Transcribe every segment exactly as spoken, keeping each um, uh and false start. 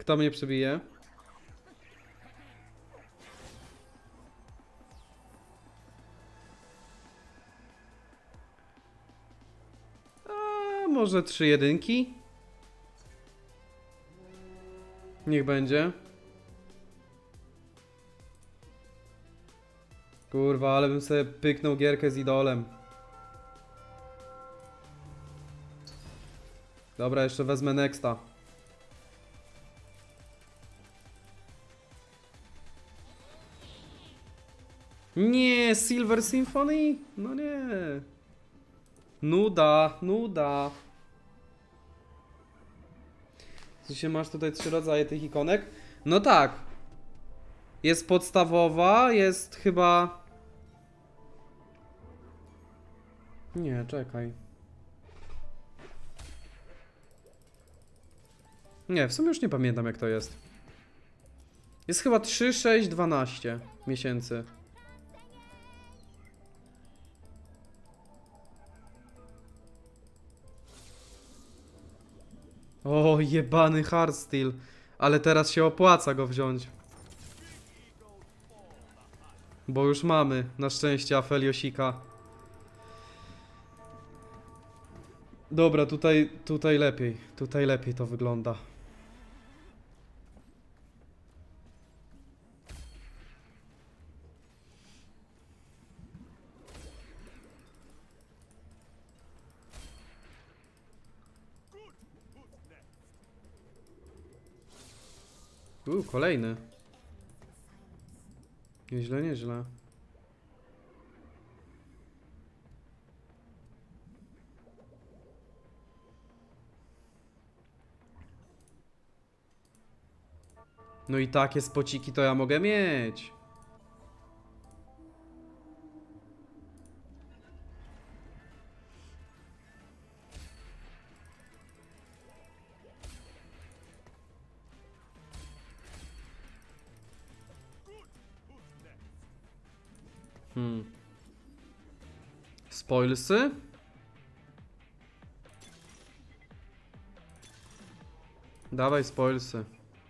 Kto mnie przebije? A może trzy jedynki? Niech będzie. Kurwa, ale bym sobie pyknął gierkę z idolem. Dobra, jeszcze wezmę nexta. Nie, Silver Symphony? No nie. Nuda, nuda. Co się masz tutaj trzy rodzaje tych ikonek? No tak. Jest podstawowa, jest chyba... Nie, czekaj. Nie, w sumie już nie pamiętam jak to jest. Jest chyba trzy, sześć, dwanaście miesięcy. O, jebany Hardsteel. Ale teraz się opłaca go wziąć. Bo już mamy, na szczęście, Afeliosika. Dobra, tutaj, tutaj lepiej. Tutaj lepiej to wygląda. Uuu, kolejny. Nieźle, nieźle. No i takie spociki to ja mogę mieć. Hmm. Spoilsy? Dawaj spoilsy.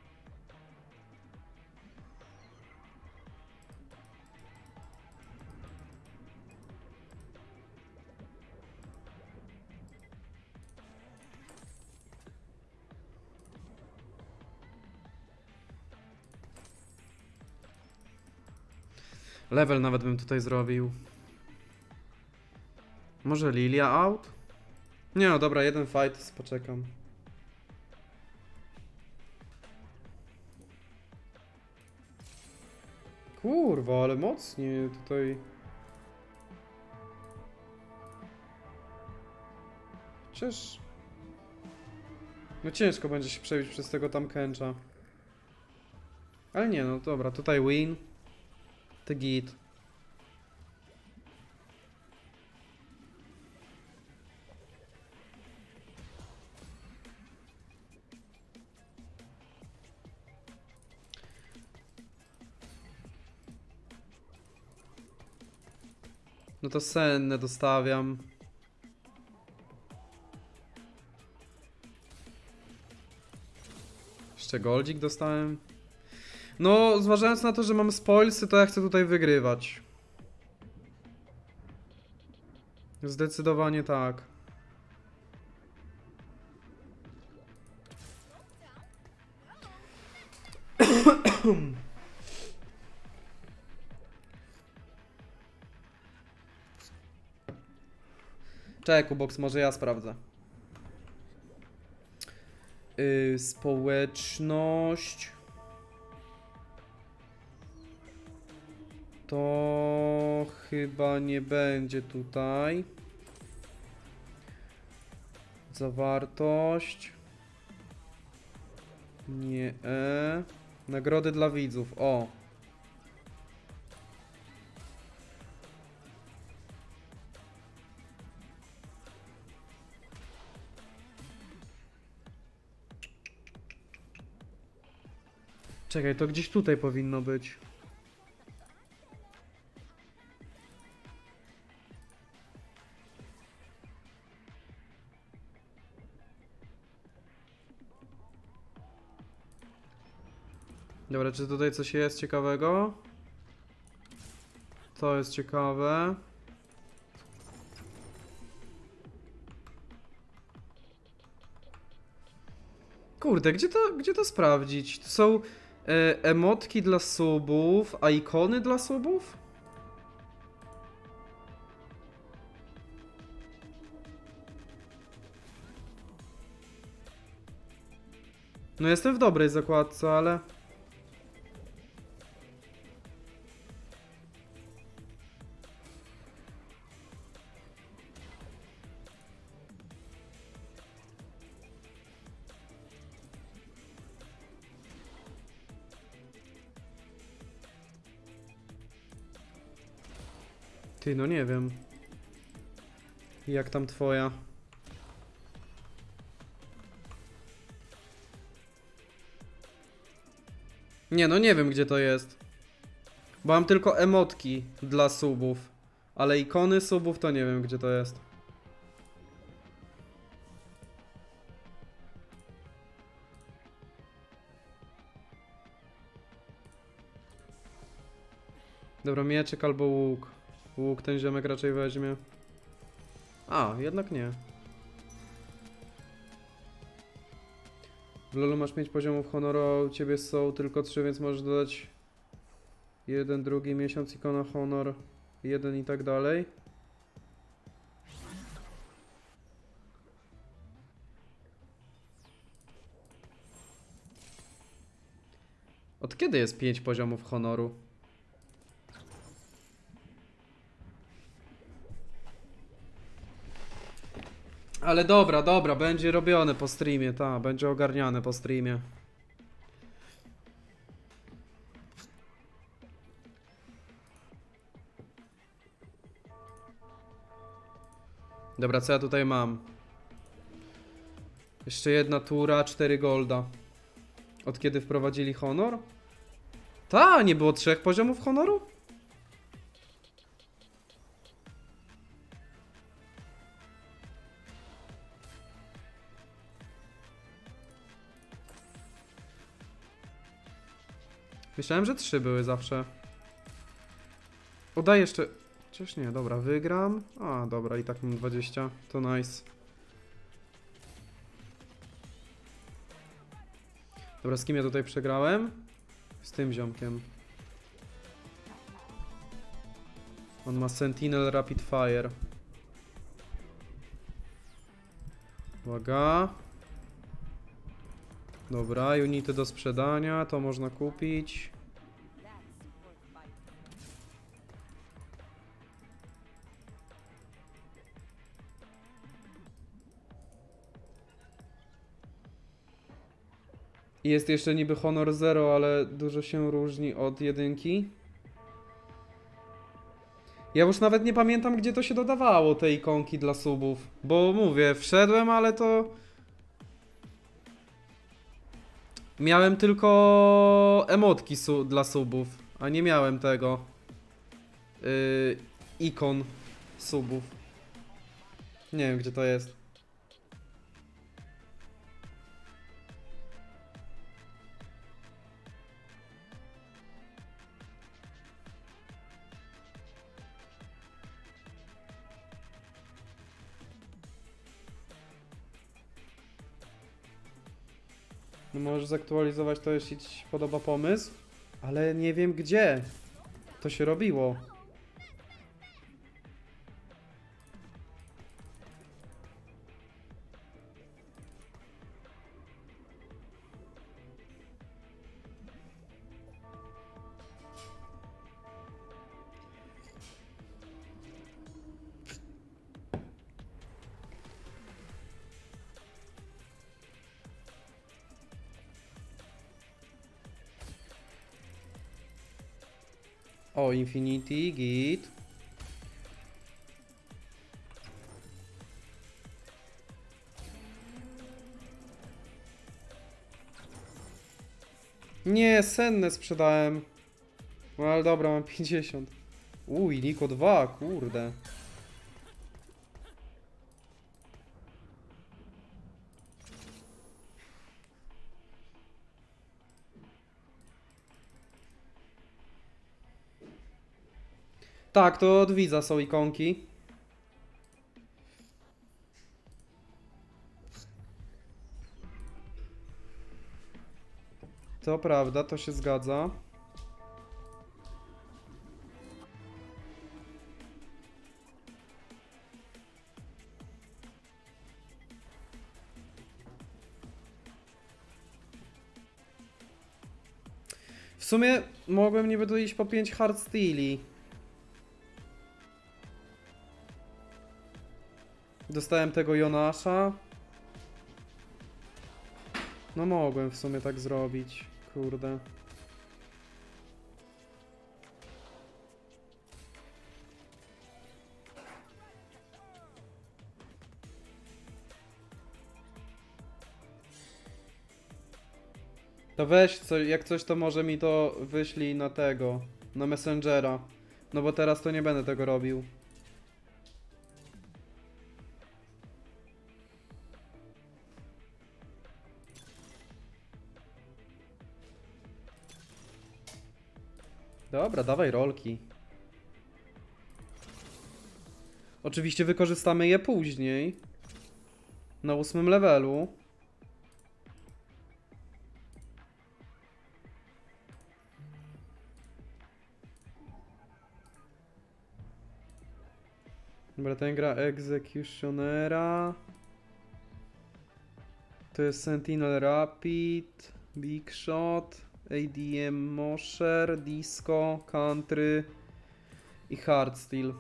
Level nawet bym tutaj zrobił. Może Lilia out? Nie no, dobra, jeden fight, poczekam. Kurwa, ale mocniej tutaj. Przecież... No ciężko będzie się przebić przez tego tam Kencha. Ale nie no, dobra, tutaj win. Ty git. No to senne dostawiam. Jeszcze goldzik dostałem. No, zważając na to, że mam spoilsy, to ja chcę tutaj wygrywać. Zdecydowanie tak. Czekaj, Kubox, może ja sprawdzę. Yy, społeczność. To chyba nie będzie tutaj. Zawartość. Nie. E. Nagrody dla widzów. O. Czekaj, to gdzieś tutaj powinno być. Dobra, czy tutaj coś jest ciekawego? To jest ciekawe. Kurde, gdzie to, gdzie to sprawdzić? To są e, emotki dla subów, a ikony dla subów? No jestem w dobrej zakładce, ale... Ty, no nie wiem. Jak tam twoja? Nie, no nie wiem gdzie to jest. Bo mam tylko emotki dla subów. Ale ikony subów to nie wiem gdzie to jest. Dobra, mieczyk albo łuk. Łuk ten ziomek raczej weźmie. A, jednak nie. W LoLu masz pięć poziomów honoru, a u ciebie są tylko trzy, więc możesz dodać jeden, drugi miesiąc, ikona honor, jeden i tak dalej. Od kiedy jest pięć poziomów honoru? Ale dobra, dobra, będzie robione po streamie, ta, będzie ogarniane po streamie. Dobra, co ja tutaj mam? Jeszcze jedna tura, cztery golda. Od kiedy wprowadzili honor? Ta, nie było trzech poziomów honoru? Myślałem, że trzy były zawsze. Odaj jeszcze... Chociaż nie, dobra, wygram. A, dobra, i tak mam dwadzieścia. To nice. Dobra, z kim ja tutaj przegrałem? Z tym ziomkiem. On ma Sentinel Rapid Fire. Uwaga. Dobra, unity do sprzedania, to można kupić. Jest jeszcze niby Honor Zero, ale dużo się różni od jedynki. Ja już nawet nie pamiętam, gdzie to się dodawało, te ikonki dla subów. Bo mówię, wszedłem, ale to... Miałem tylko emotki su dla subów, a nie miałem tego. Yy, ikon subów. Nie wiem, gdzie to jest. No możesz zaktualizować to, jeśli ci się podoba pomysł, ale nie wiem gdzie to się robiło. O, Infinity, git. Nie, senne sprzedałem. No ale dobra, mam pięćdziesiąt. Uj, Niko dwa, kurde. Tak, to od widza są ikonki. To prawda, to się zgadza. W sumie mogłem niby tu iść po pięć hard steali. Dostałem tego Jonasza. No mogłem w sumie tak zrobić. Kurde. To weź, co, jak coś to może mi to wyślij na tego, na Messengera. No bo teraz to nie będę tego robił. Dobra, dawaj rolki. Oczywiście wykorzystamy je później. Na ósmym levelu. Dobra, ten gra Executionera. To jest Sentinel Rapid, Big Shot, A D M Mosher, Disco, Country i Hardsteel.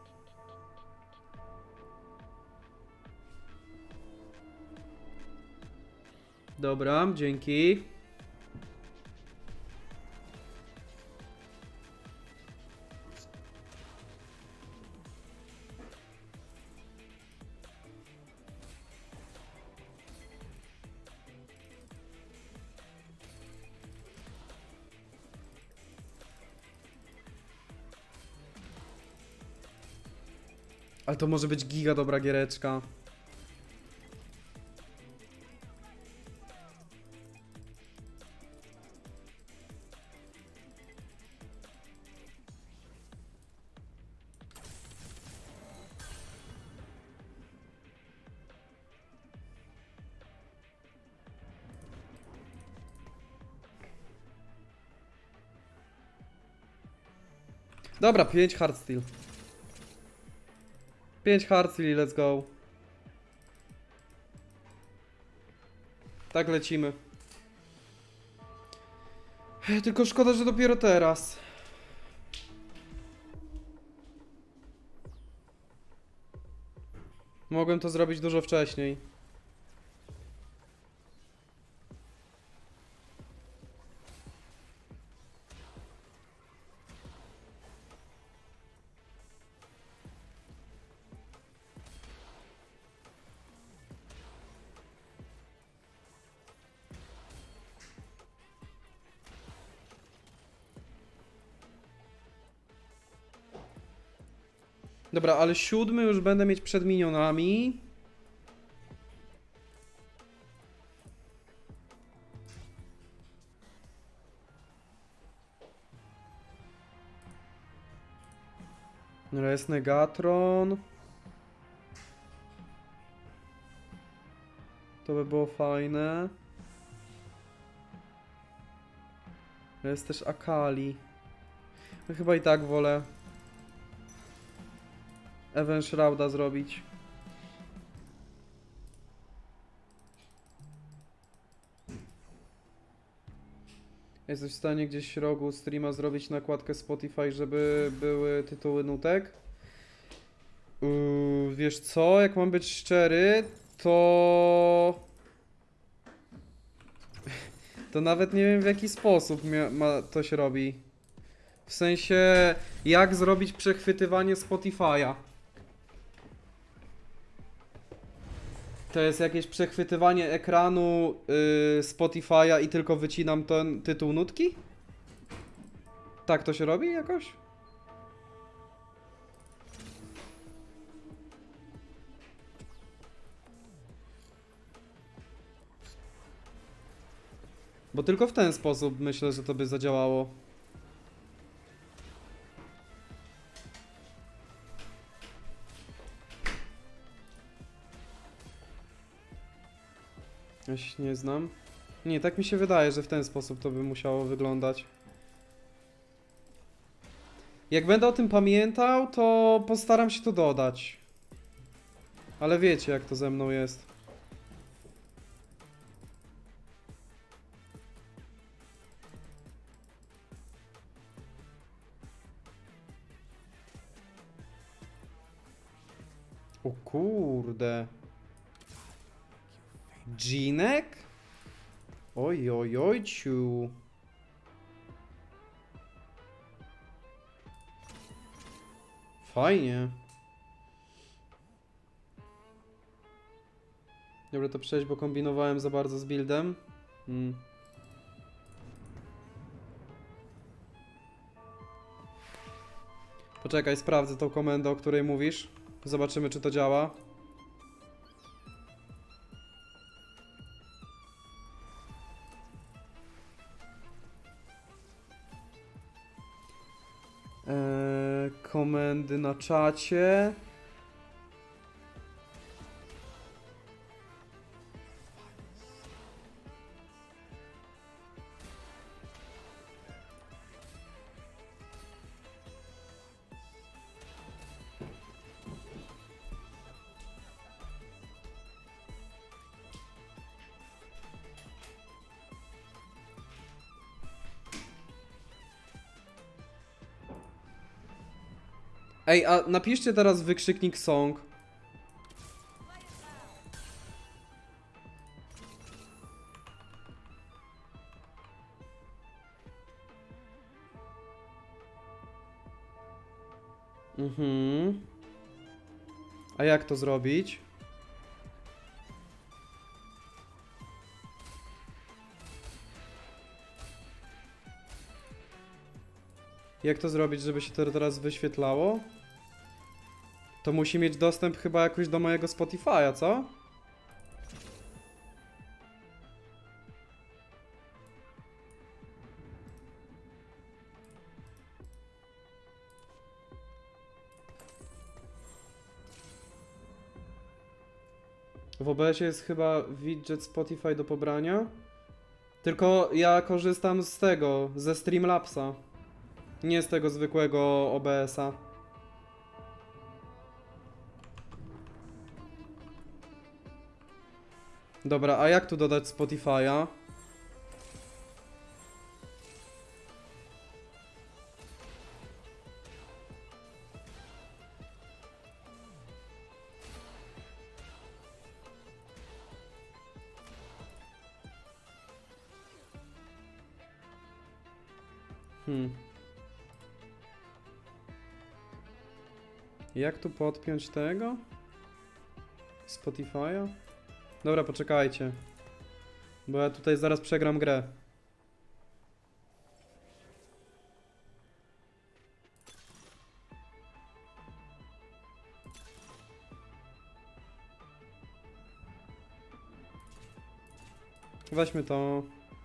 Dobra, dzięki. Ale to może być giga dobra giereczka. Dobra, pięć hardsteel. pięć hardsteel i let's go. Tak lecimy. Tylko szkoda, że dopiero teraz. Mogłem to zrobić dużo wcześniej. Dobra, ale siódmy już będę mieć przed minionami. Dobra, jest Negatron. To by było fajne. Jest też Akali. No chyba i tak wolę Event Shrouda zrobić. Jesteś w stanie gdzieś w rogu streama zrobić nakładkę Spotify, żeby były tytuły nutek? Yy, wiesz co, jak mam być szczery, to... To nawet nie wiem, w jaki sposób ma, to się robi. W sensie, jak zrobić przechwytywanie Spotify'a. To jest jakieś przechwytywanie ekranu yy, Spotify'a i tylko wycinam ten tytuł nutki? Tak to się robi jakoś? Bo tylko w ten sposób myślę, że to by zadziałało. Ja się nie znam. Nie, tak mi się wydaje, że w ten sposób to by musiało wyglądać. Jak będę o tym pamiętał, to postaram się to dodać. Ale wiecie, jak to ze mną jest. O kurde. Dżinek? Oj, oj, ojciu. Fajnie. Dobra, to przejść, bo kombinowałem za bardzo z buildem. Hmm. Poczekaj, sprawdzę tą komendę, o której mówisz. Zobaczymy, czy to działa. Eee, komendy na czacie. Ej, a napiszcie teraz wykrzyknik song. Mhm. A jak to zrobić? Jak to zrobić, żeby się to teraz wyświetlało? To musi mieć dostęp chyba jakoś do mojego Spotify'a, co? W O B S-ie jest chyba widget Spotify do pobrania. Tylko ja korzystam z tego, ze Streamlabsa. Nie z tego zwykłego O B S-a. Dobra, a jak tu dodać Spotify'a? Hmm. Jak tu podpiąć tego? Spotify'a? Dobra, poczekajcie. Bo ja tutaj zaraz przegram grę. Weźmy to.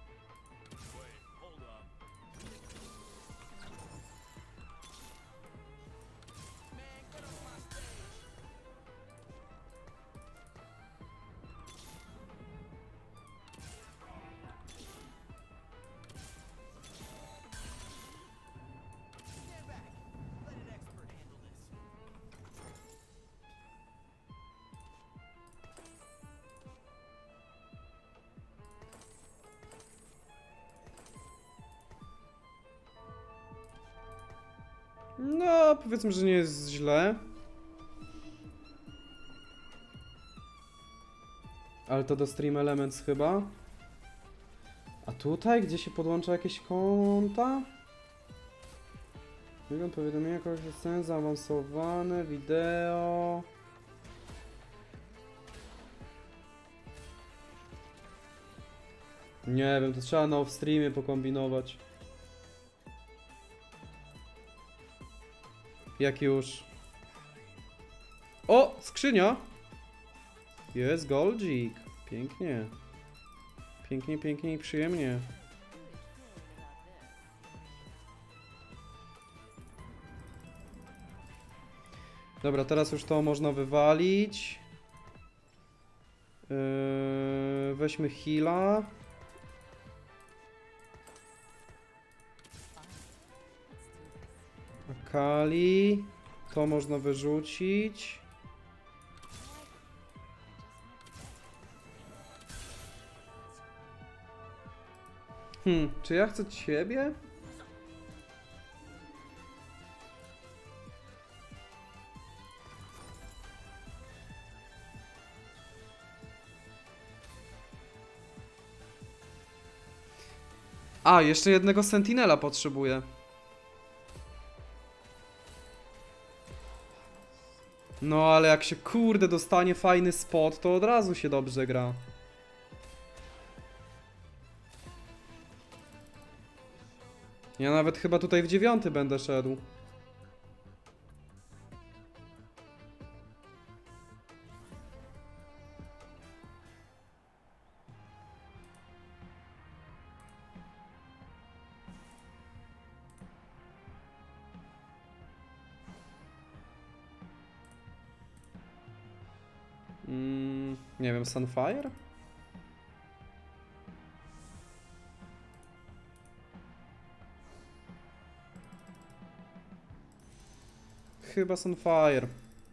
No, powiedzmy, że nie jest źle. Ale to do Stream Elements chyba. A tutaj, gdzie się podłącza jakieś konta? Wygląd powiadomienia, kogoś sceny zaawansowane, wideo. Nie wiem, to trzeba na off-streamie pokombinować. Jak już. O! Skrzynia! Jest goldzik. Pięknie. Pięknie, pięknie i przyjemnie. Dobra, teraz już to można wywalić. Yy, weź weźmy heala. Akali. To można wyrzucić. Hmm, czy ja chcę ciebie? A, jeszcze jednego Sentinela potrzebuję. No, ale jak się kurde dostanie fajny spot, to od razu się dobrze gra. Ja nawet chyba tutaj w dziewiąty będę szedł. Mm, nie wiem, Sunfire? Chyba Sunfire.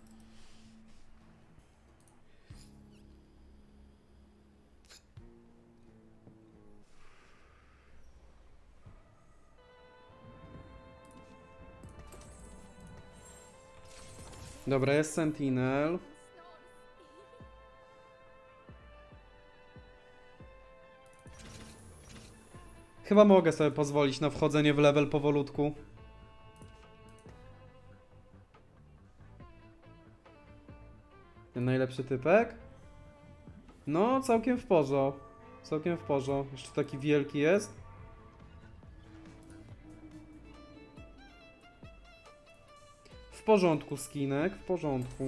Dobra, jest Sentinel. Chyba mogę sobie pozwolić na wchodzenie w level powolutku. Ten najlepszy typek? No, całkiem w porządku. Całkiem w porządku. Jeszcze taki wielki jest. W porządku, skinek, w porządku.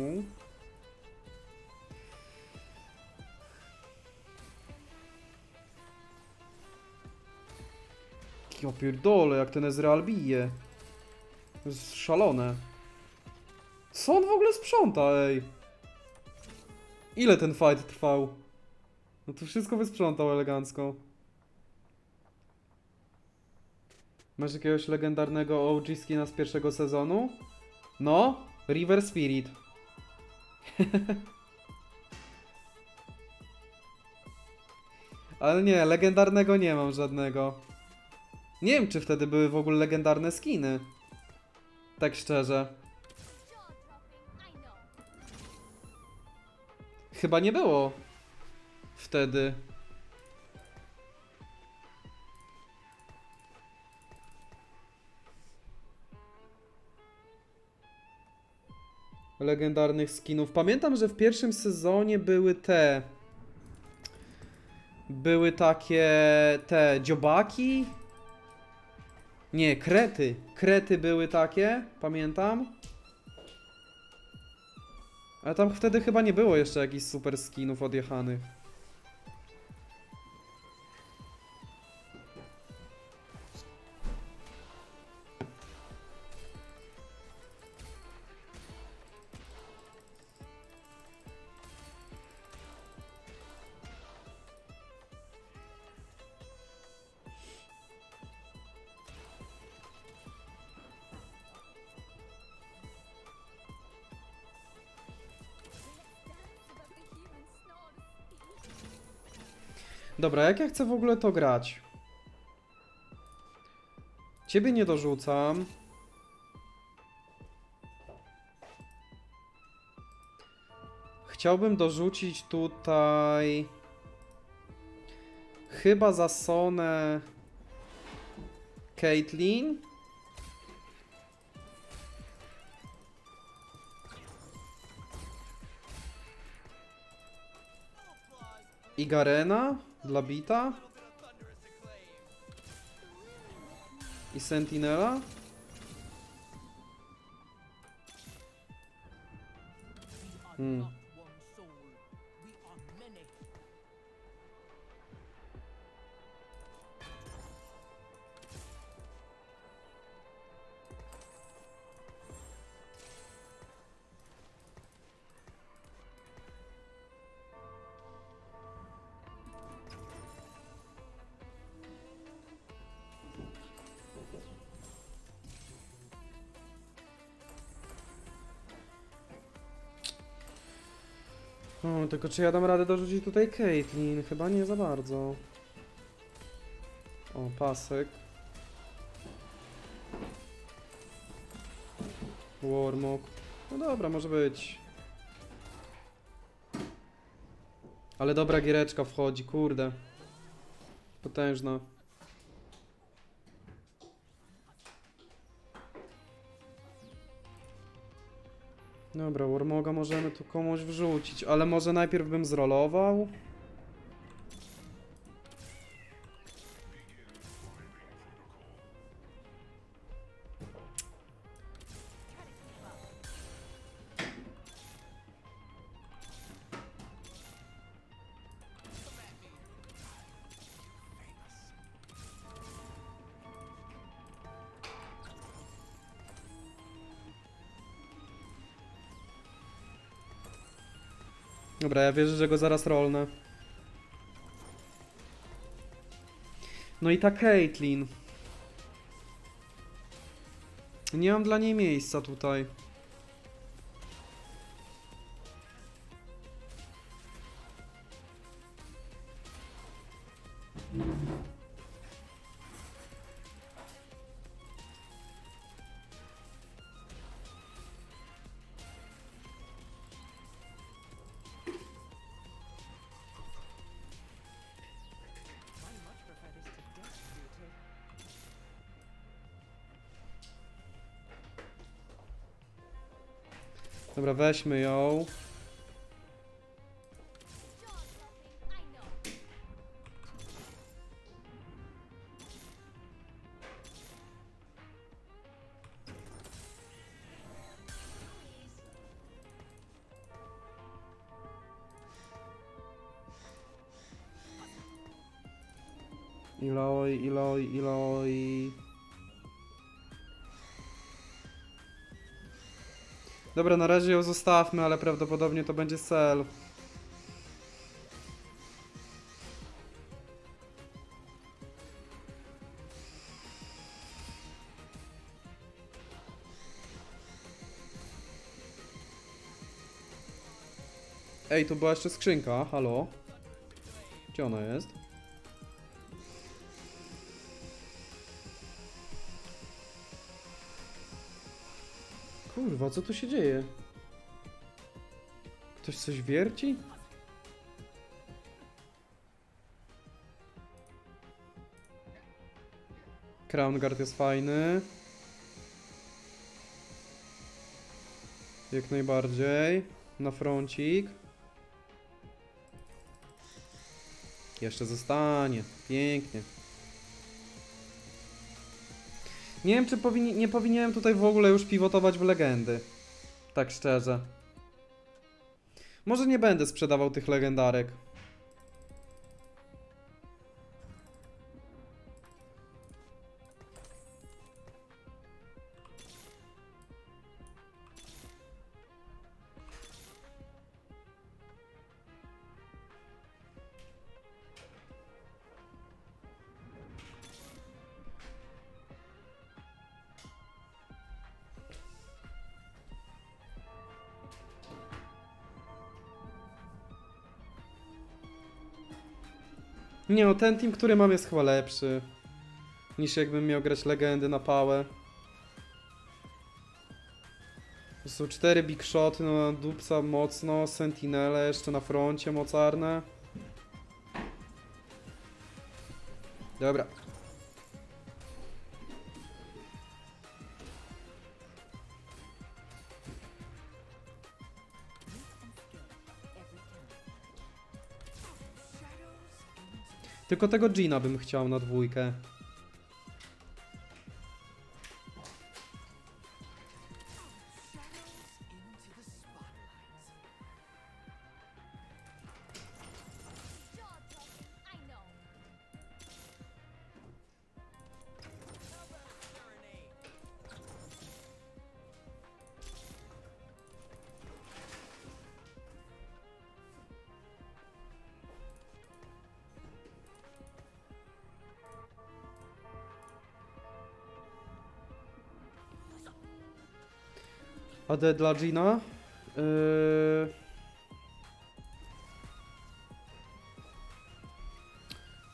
Ja pierdolę, jak ten Ezreal bije. To jest szalone. Co on w ogóle sprząta, ej? Ile ten fight trwał? No to wszystko wysprzątał elegancko. Masz jakiegoś legendarnego O G skina z pierwszego sezonu? No, River Spirit. Ale nie, legendarnego nie mam żadnego. Nie wiem, czy wtedy były w ogóle legendarne skiny. Tak szczerze. Chyba nie było. Wtedy. Legendarnych skinów. Pamiętam, że w pierwszym sezonie były te... Były takie... te dziobaki? Nie, krety. Krety były takie, pamiętam. Ale tam wtedy chyba nie było jeszcze jakichś super skinów odjechanych. Dobra, jak ja chcę w ogóle to grać? Ciebie nie dorzucam. Chciałbym dorzucić tutaj... Chyba Zasonę... Caitlyn. I Garena dla Bita. I Sentinela. Hmm. O, tylko czy ja dam radę dorzucić tutaj Caitlyn? Chyba nie za bardzo. O, pasek. Warmog. No dobra, może być. Ale dobra giereczka wchodzi, kurde. Potężna. Dobra, Warmoga możemy tu komuś wrzucić, ale może najpierw bym zrolował? Dobra, ja wierzę, że go zaraz rolnę. No i ta Caitlyn. Nie mam dla niej miejsca tutaj. Dobra, weźmy ją. Iloi, Iloi, Iloi. Dobra, na razie ją zostawmy, ale prawdopodobnie to będzie cel. Ej, tu była jeszcze skrzynka, halo? Gdzie ona jest? Kurwa, co tu się dzieje? Ktoś coś wierci? Crown Guard jest fajny. Jak najbardziej. Na froncik. Jeszcze zostanie. Pięknie. Nie wiem, czy powinni nie powinienem tutaj w ogóle już pivotować w legendy. Tak szczerze. Może nie będę sprzedawał tych legendarek. Nie no, ten team, który mam, jest chyba lepszy niż jakbym miał grać legendy na pałę. To są cztery big shoty, no dupca mocno, sentinele jeszcze na froncie mocarne. Dobra. Tylko tego Gina bym chciał na dwójkę. A D dla Gina? Yy...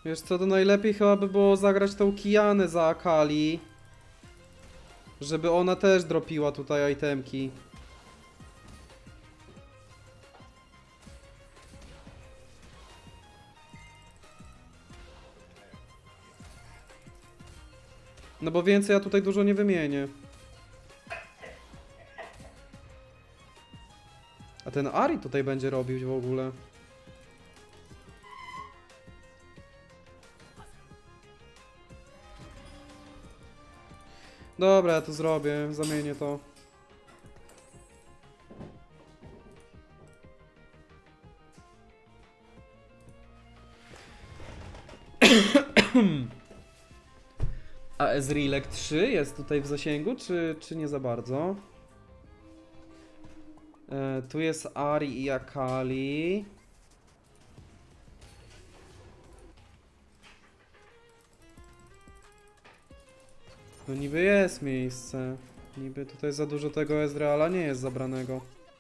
Wiesz co, to najlepiej chyba by było zagrać tą Kianę za Akali. Żeby ona też dropiła tutaj itemki. No bo więcej ja tutaj dużo nie wymienię. A ten Ari tutaj będzie robił w ogóle. Dobra, ja to zrobię, zamienię to. A Ezrealek trzy jest tutaj w zasięgu, czy, czy nie za bardzo? E, tu jest Ari i Akali. No niby jest miejsce. Niby tutaj za dużo tego Ezreala nie jest zabranego.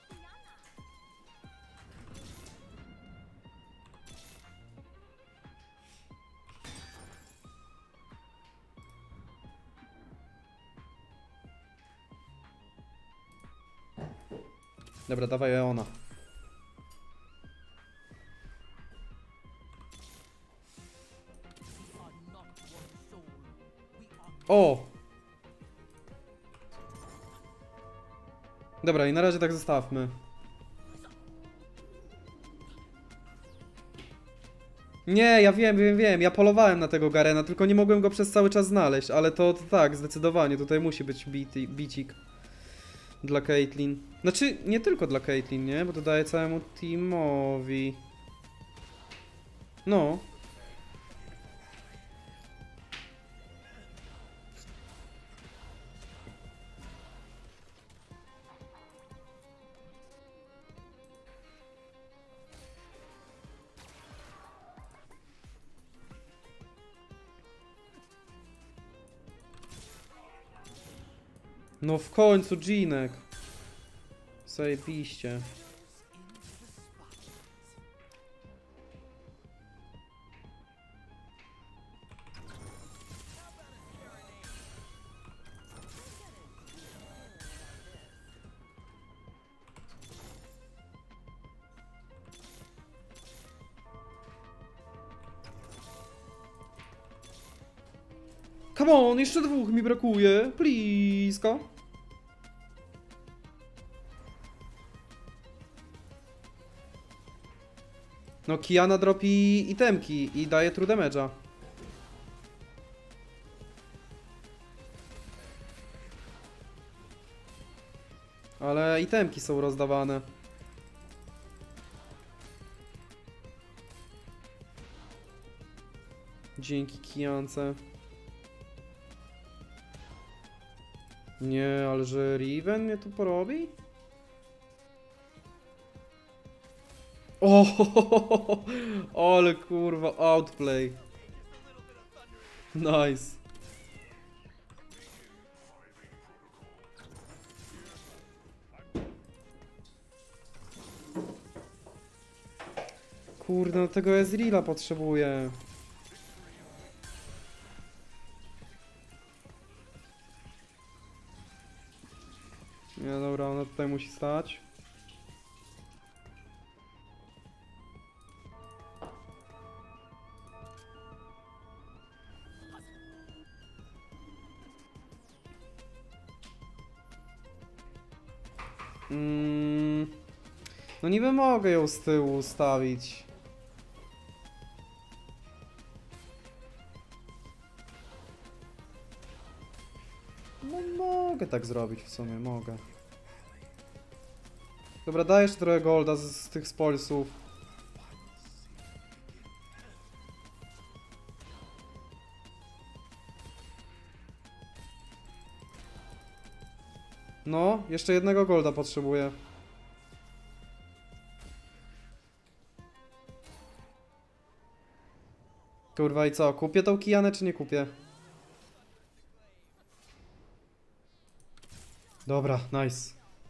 Dobra, dawaj Eona. O! Dobra, i na razie tak zostawmy. Nie, ja wiem, wiem, wiem. Ja polowałem na tego Garena, tylko nie mogłem go przez cały czas znaleźć, ale to, to tak, zdecydowanie. Tutaj musi być bity, bicik dla Caitlyn. Znaczy, nie tylko dla Caitlyn, nie? Bo to daje całemu teamowi. No. No w końcu Jinek. Zajebiście. Come on, jeszcze dwóch mi brakuje. Blisko. No, Kiana dropi itemki i daje true damage'a. Ale itemki są rozdawane. Dzięki Kiance. Nie, ale że Riven mnie tu porobi? O, ale kurwa, outplay. Nice. Kurde, no tego Ezreala potrzebuję. Nie, dobra, ona tutaj musi stać. Mm, no niby mogę ją z tyłu ustawić. No mogę tak zrobić w sumie, mogę. Dobra, daj jeszcze trochę golda z, z tych spoilsów. No, jeszcze jednego golda potrzebuję. Kurwa i co? Kupię tą Kianę czy nie kupię? Dobra, nice.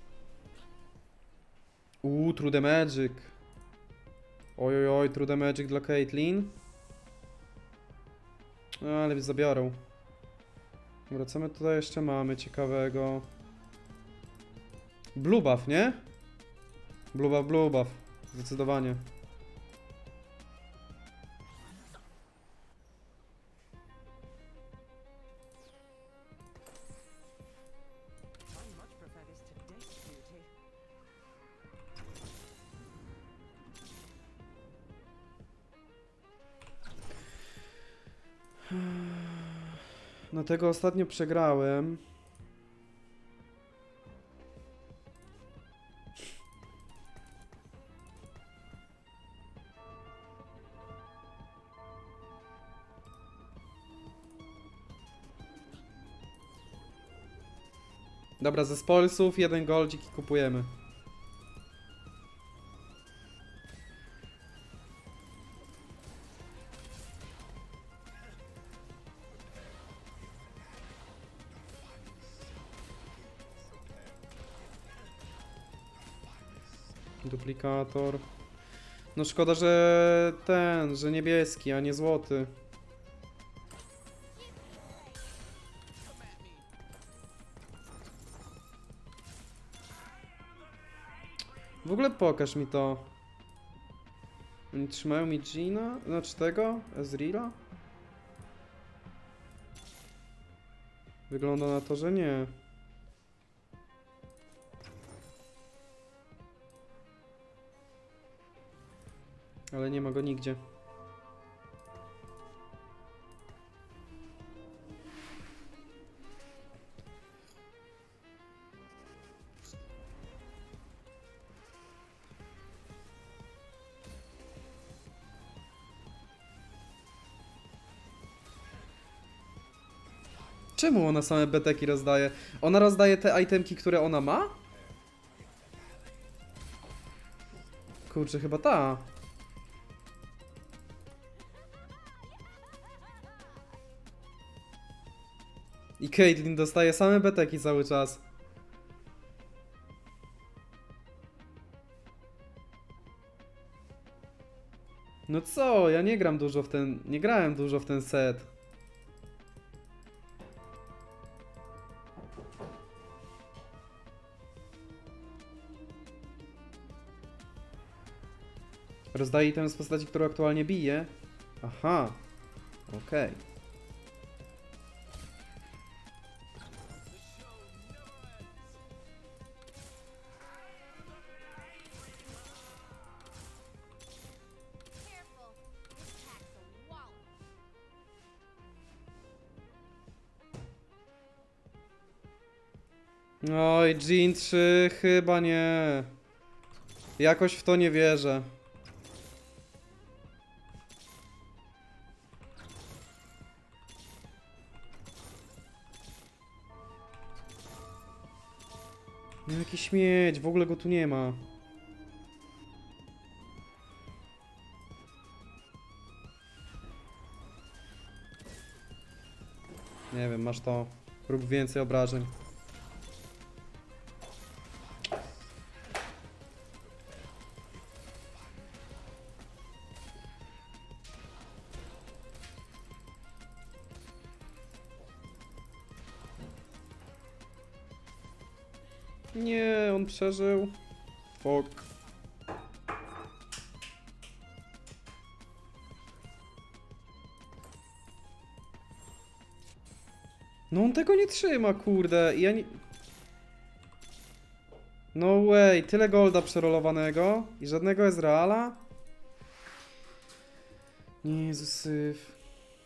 Uuu, True the Magic. Oj, oj, oj, True the Magic dla Caitlyn. No, ale zabiorą. Dobra, co my tutaj jeszcze mamy ciekawego? Blue buff, nie? Blue buff, blue buff. Zdecydowanie. No tego ostatnio przegrałem. Dobra, ze spoilsów jeden goldzik i kupujemy. Duplikator. No szkoda, że ten, że niebieski, a nie złoty. W ogóle pokaż mi to. Oni trzymają mi Gina? Znaczy tego? Ezreala? Wygląda na to, że nie. Ale nie ma go nigdzie. Czemu ona same beteki rozdaje? Ona rozdaje te itemki, które ona ma? Kurczę, chyba ta. I Caitlyn dostaje same beteki cały czas. No co? Ja nie gram dużo w ten... Nie grałem dużo w ten set. Rozdaje item z postaci, którą aktualnie bije. Aha. Okej. Okay. Oj, Jhin trzy chyba nie. Jakoś w to nie wierzę. No jakiś śmieć, w ogóle go tu nie ma. Nie wiem, masz to. Rób więcej obrażeń. Nie, on przeżył. Fuck. No on tego nie trzyma, kurde. Ja nie... No way, tyle golda przerolowanego i żadnego Ezreala? Jezu, syf.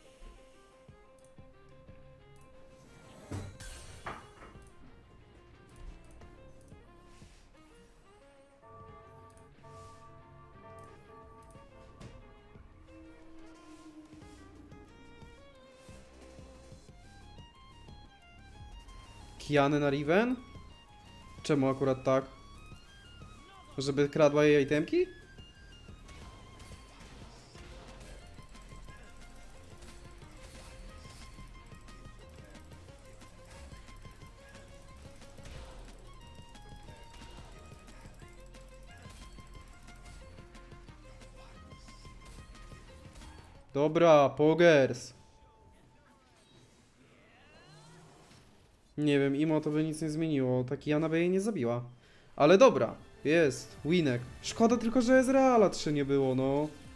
Kiany na Riven? Czemu akurat tak? Żeby kradła jej itemki? Dobra, pogers. Nie wiem, Imo to by nic nie zmieniło. Taki Jana by jej nie zabiła. Ale dobra, jest, winek. Szkoda tylko, że Ezreala trzy nie było, no.